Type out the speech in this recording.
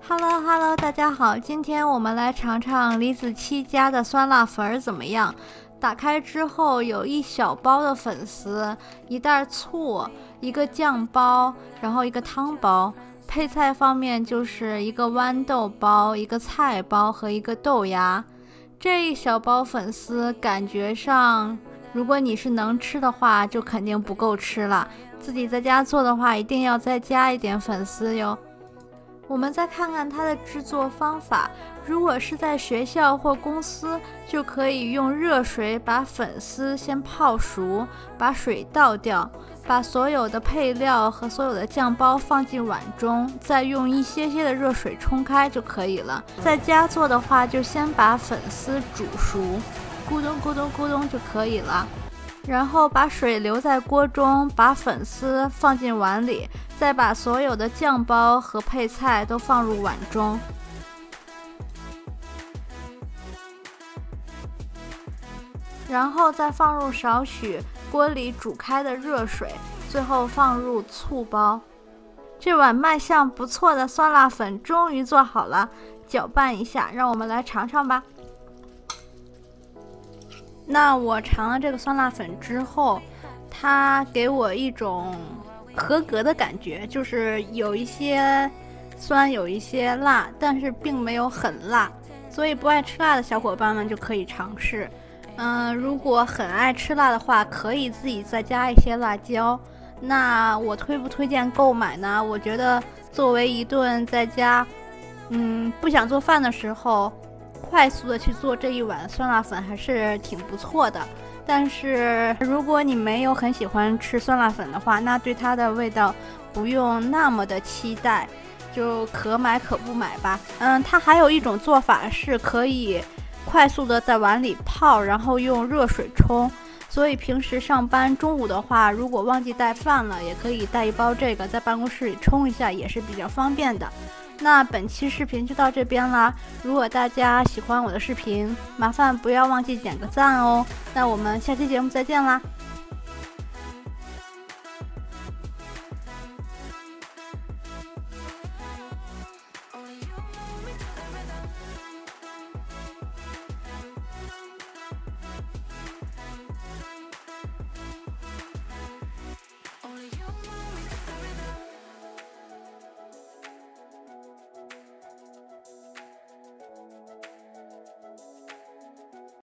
Hello， 大家好，今天我们来尝尝李子柒家的酸辣粉怎么样？打开之后有一小包的粉丝，一袋醋，一个酱包，然后一个汤包。配菜方面就是一个豌豆包，一个菜包和一个豆芽。这一小包粉丝感觉上，如果你是能吃的话，就肯定不够吃了。自己在家做的话，一定要再加一点粉丝哟。我们再看看它的制作方法，如果是在学校或公司，就可以用热水把粉丝先泡熟，把水倒掉，把所有的配料和所有的酱包放进碗中，再用一些的热水冲开就可以了。在家做的话，就先把粉丝煮熟，咕咚咕咚咕咚就可以了。然后把水留在锅中，把粉丝放进碗里，再把所有的酱包和配菜都放入碗中，然后再放入少许锅里煮开的热水，最后放入醋包。这碗卖相不错的酸辣粉终于做好了，搅拌一下，让我们来尝尝吧。那我尝了这个酸辣粉之后，它给我一种合格的感觉，就是有一些酸，有一些辣，但是并没有很辣，所以不爱吃辣的小伙伴们就可以尝试。如果很爱吃辣的话，可以自己再加一些辣椒。那我推不推荐购买呢？我觉得作为一顿在家，不想做饭的时候，快速的去做这一碗酸辣粉还是挺不错的。但是如果你没有很喜欢吃酸辣粉的话，那对它的味道不用那么的期待，就可买可不买吧。它还有一种做法是可以快速的在碗里泡，然后用热水冲。所以平时上班中午的话，如果忘记带饭了，也可以带一包这个在办公室里冲一下，也是比较方便的。那本期视频就到这边啦，如果大家喜欢我的视频，麻烦不要忘记点个赞哦。那我们下期节目再见啦。